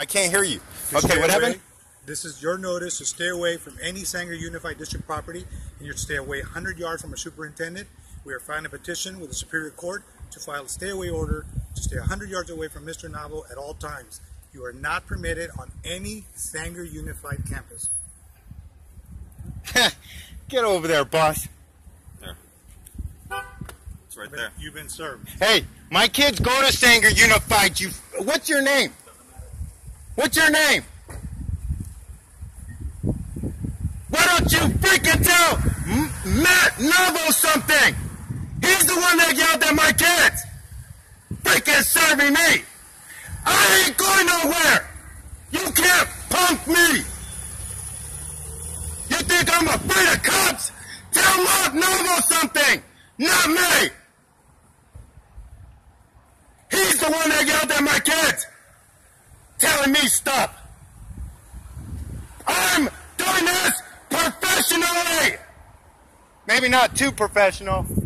I can't hear you. To Okay, what happened? This is your notice to stay away from any Sanger Unified District property, and you're to stay away 100 yards from a superintendent. We are filing a petition with the Superior Court to file a stay away order to stay 100 yards away from Mr. Navo at all times. You are not permitted on any Sanger Unified campus. Get over there, boss. There. It's right there. You've been served. Hey, my kids go to Sanger Unified. What's your name? What's your name? Why don't you freaking tell Matt Navo something? He's the one that yelled at my kids. Freaking serving me. I ain't going nowhere. You can't punk me. You think I'm afraid of cops? Tell Matt Navo something, not me. He's the one that yelled at my kids, telling me stop. I'm doing this professionally. Maybe not too professional.